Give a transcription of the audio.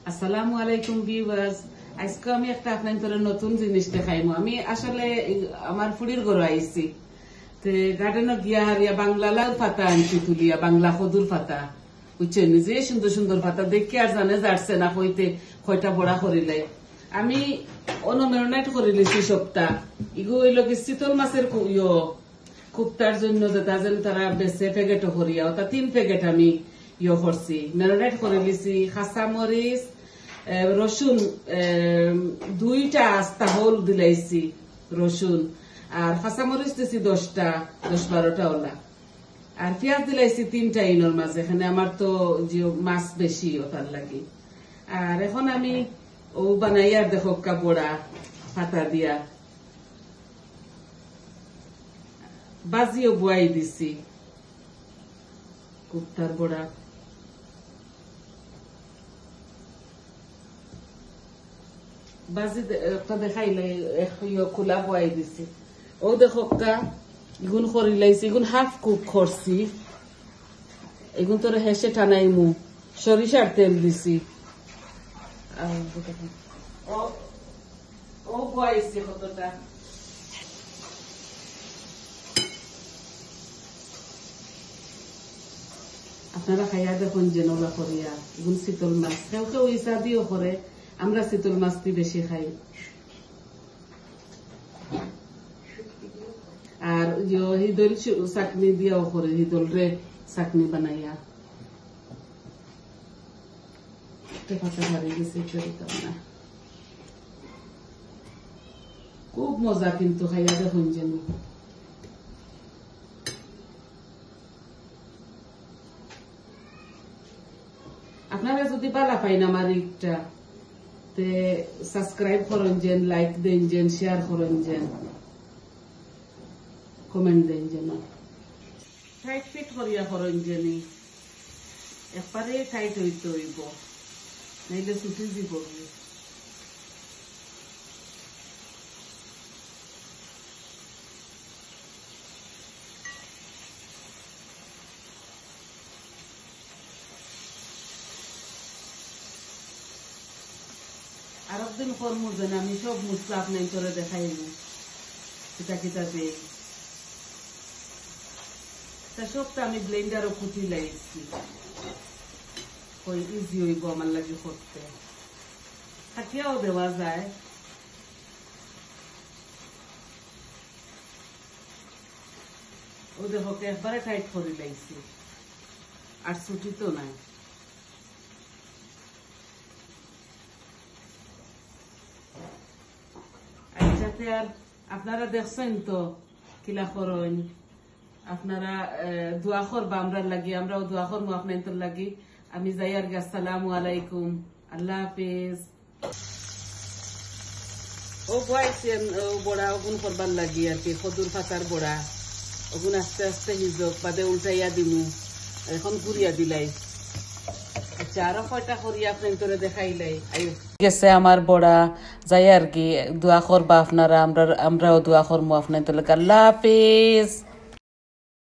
আসসালামু আলাইকুম ভিউয়ার্স। আজকে আমি একটা আপনাদের নতুন জিনিস দেখাইমু। আমি আসলে আমার ফুড়ির ঘর আইছি, গার্ডেনে গিয়া হারিয়া বাংলা লাউ পাতা আনছি, তুলিয়া বাংলা খদুর পাতা, বুঝছেন, যে সুন্দর সুন্দর পাতা দেখি আর জানে যাচ্ছে না কইতে কয়টা বড়া করিলে। আমি অনমেরনাইট করে লিছি সপ্তাহ ইগো হইল কি শীতল মাছের কুপ্তার জন্য যেন তারা বেছে প্যাকেটও করিয়া, ওটা 3 প্যাকেট আমি করছি, মেরিনেট করে লিছি। খাসা মরিচ, রসুন 2টা আস্তা হোল দিলাইছি রসুন, আর খাসা মরিচ দিছি 10-12টা ওলা, আর পেঁয়াজ দিলাইছি 3টা ইনোর মাঝে। এখানে আমার তো যে মাছ বেশি ওটার লাগে। আর এখন আমি ও বানাইয়ার দেখো কাপড়া পাতা দিয়া বাজিও বুয়াই দিছি কুপ্তার বড়া। বাজি একটা দেখাইলে খোলা বুয়াই দিছি। ও দেখো ইগুন করি লাইছি, ইগুন হাফ কুক করছি, এগুন তোর হেসে টানাইমু, সরিষার তেল দিছি। ও বুয়াইছি কতটা। আপনারা খাইয়া দেখুন যে নলা করিয়া, এগুন শীতল মাছ, কেউ কেউ ইসা দিও করে, আমরা শীতল মাছটি বেশি খাই। আর হিদল চাটনি দিয়াও করে, হিদল রে চাটনি বানাইয়া পাতা হারি গেছে না, খুব মজা কিন্তু খাইয়া দেখুন যেন। আপনারা যদি বালা পাইন আমার একটা সাবস্ক্রাইব করেন যেন, লাইক দেন যেন, শেয়ার করেন যেন, কমেন্ট দেন যেন, টাইট ফিট করিয়া করেন যেন, একবারে টাইট হইতে হইব, নাইলে ছুটি দিব। আর একদিন কর্ম যেন আমি সব মশলা আপনার করে দেখাই কিতা কিতা দেই, তা সবটা আমি ব্লেন্ডারও কুটি লাইছি, ইজি হইব আমার লাগে করতে। থাকিয়াও দেওয়া যায়, ও দেখো একবারে টাইট করে লাইছি, আর ছুটি তো নাই। আর আপনারা দেখছেন তো কিলা করেন, আপনারা দোয়া করবা আমরা লাগি, আমরাও দোয়া করবো আপনাদের লাগি। আমি যাই আর আসসালামু আলাইকুম, আল্লাহ হাফেজ। ও বয়াইছেন বড়া ওগুন করবার লাগি আর কি, খদুর পাতার বড়া, ওগুন আস্তে আস্তে হিজক বাদে উল্টাইয়া দিমু, এখন ঘুরিয়া দিলাই। আচ্ছা, আরো কয়টা করিয়া আপনাদের দেখাইলাই গেছে আমার বড়া। যাই আর কি, দোয়া করবা আপনারা, আমরাও দোয়া করবো আপনাদের। আল্লাহ হাফেজ।